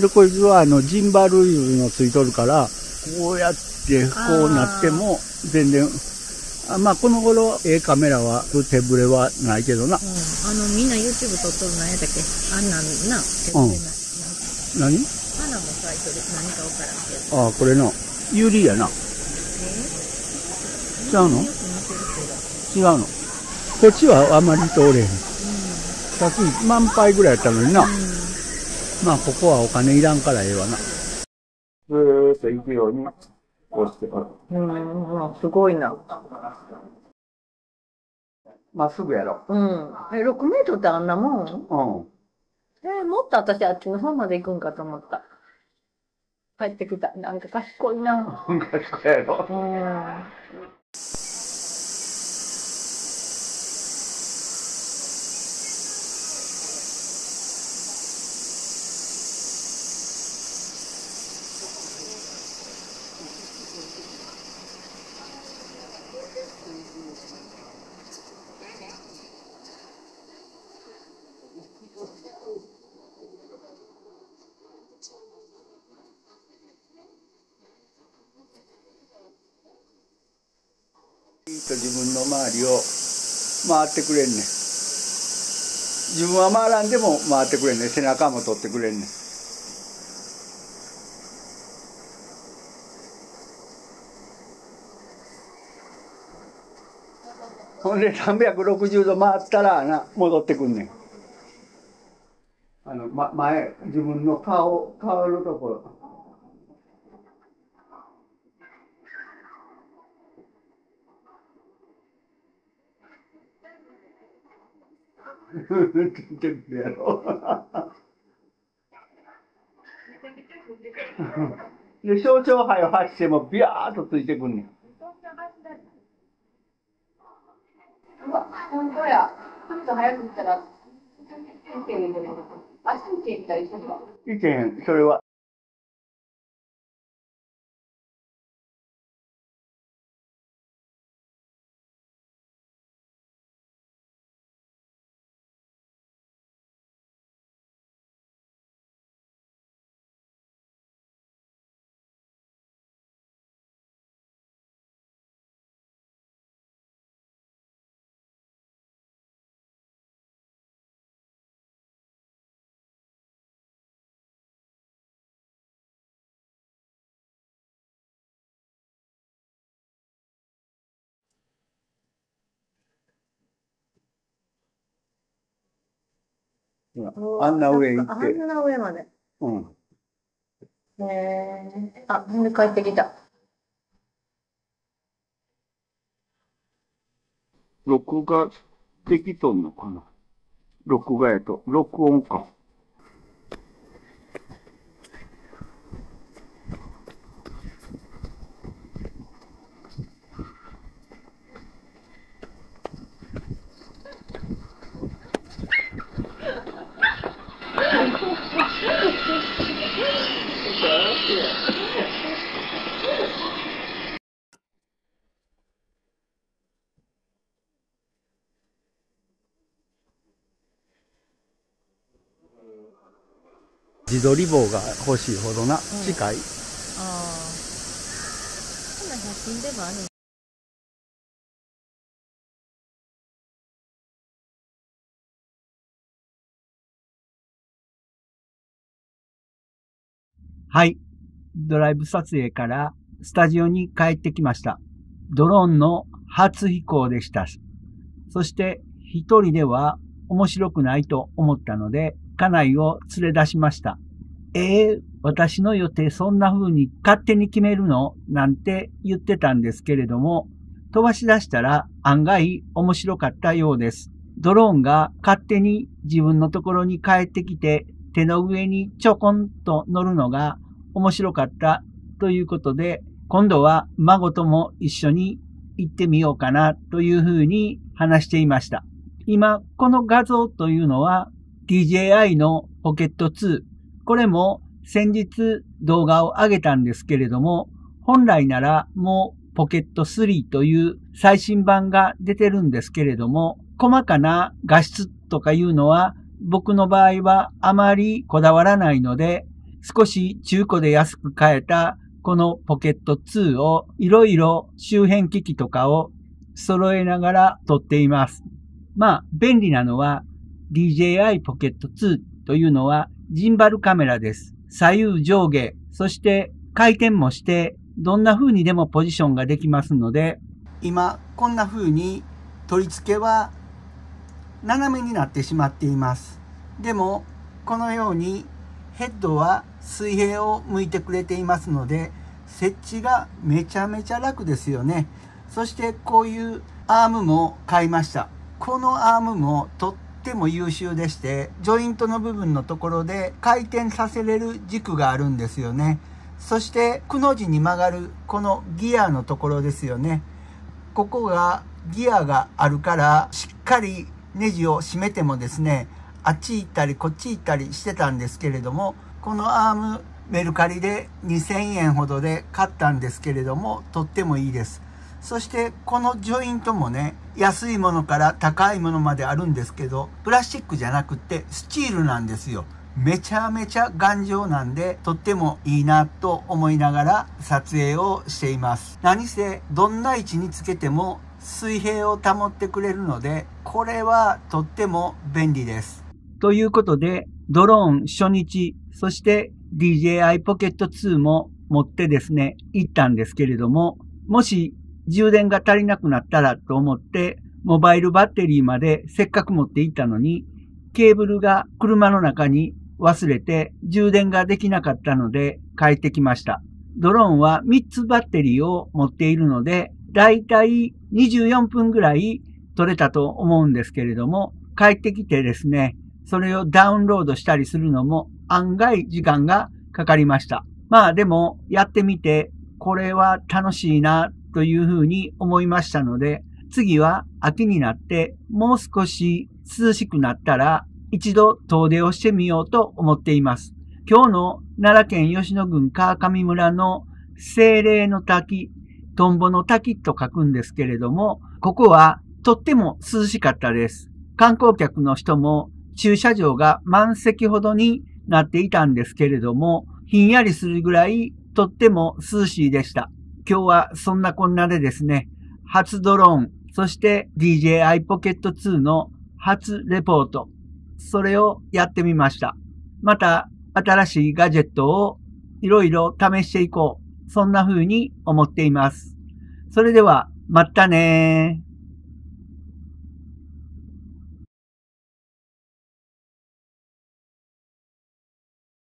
で、こいつはジンバルいうのついとるから、こうやってこうなっても全然、まあこの頃カメラは手ぶれはないけどな。 みんな YouTube 撮っとるなんやったっけ、あんなんな、手ぶれない。 何？ 花も咲いてる、何かわからんけど。 これのユリやな。違うの？違うの。こっちはあまり通れへん。さっき満杯ぐらいやったのにな。まあここはお金いらんからええわな。ずーっと行くようにこうしてます。 すごいな。 まっすぐやろ。 6メートルってあんなもん？ もっと私あっちの方まで行くんかと思った。帰ってきた。なんか賢いな。 賢いやろ。自分の周りを回ってくれんねん。自分は回らんでも回ってくれんねん。背中も取ってくれんねん。ほんで360度回ったら戻ってくんねん。前自分の顔のところ。やろで、象徴杯を走ってもビャーっとついてくんねん。 うわ、ほんとや。ちょっと早く来たら、足打ち行ったりするわ。 いけへん、それは。あんな上行って。 あんな上まで。あ、ほんで帰ってきた。 録画できとんのかな？録画やと。録音か。自撮り棒が欲しいほどな、近い。 こんな写真でもある。 はい。ドライブ撮影からスタジオに帰ってきました。ドローンの初飛行でした。そして一人では面白くないと思ったので、家内を連れ出しました。私の予定そんな風に勝手に決めるのなんて言ってたんですけれども、飛ばし出したら案外面白かったようです。ドローンが勝手に自分のところに帰ってきて手の上にちょこんと乗るのが面白かったということで、今度は孫とも一緒に行ってみようかなというふうに話していました。今、この画像というのは DJI のポケット2。これも先日動画を上げたんですけれども、本来ならもうポケット3という最新版が出てるんですけれども、細かな画質とかいうのは僕の場合はあまりこだわらないので、 少し中古で安く買えたこのポケット2をいろいろ周辺機器とかを揃えながら撮っています。便利なのは DJI ポケット2というのはジンバルカメラです。左右上下、そして回転もしてどんな風にでもポジションができますので、今こんな風に取り付けは斜めになってしまっています。でもこのようにヘッドは水平を向いてくれていますので、設置がめちゃめちゃ楽ですよね。そしてこういうアームも買いました。このアームもとっても優秀でして、ジョイントの部分のところで回転させれる軸があるんですよね。そしてくの字に曲がるこのギアのところですよね。ここがギアがあるからしっかりネジを締めてもですね、あっち行ったりこっち行ったりしてたんですけれども、このアームメルカリで2000円ほどで買ったんですけれども、とってもいいです。そしてこのジョイントもね、安いものから高いものまであるんですけど、プラスチックじゃなくてスチールなんですよ。めちゃめちゃ頑丈なんで、とってもいいなと思いながら撮影をしています。何せどんな位置につけても水平を保ってくれるので、これはとっても便利です。ということで、ドローン初日、そして DJI Pocket 2も持ってですね、行ったんですけれども、もし充電が足りなくなったらと思って、モバイルバッテリーまでせっかく持って行ったのに、ケーブルが車の中に忘れて充電ができなかったので帰ってきました。ドローンは3つバッテリーを持っているので、だいたい24分ぐらい取れたと思うんですけれども、帰ってきてですね、それをダウンロードしたりするのも案外時間がかかりました。でもやってみてこれは楽しいなというふうに思いましたので、次は秋になってもう少し涼しくなったら一度遠出をしてみようと思っています。今日の奈良県吉野郡川上村の清霊の滝、トンボの滝と書くんですけれども、ここはとっても涼しかったです。観光客の人も駐車場が満席ほどになっていたんですけれども、ひんやりするぐらいとっても涼しいでした。今日はそんなこんなでですね、初ドローン、そして DJI Pocket 2の初レポート、それをやってみました。また新しいガジェットをいろいろ試していこう。そんな風に思っています。それではまたねー。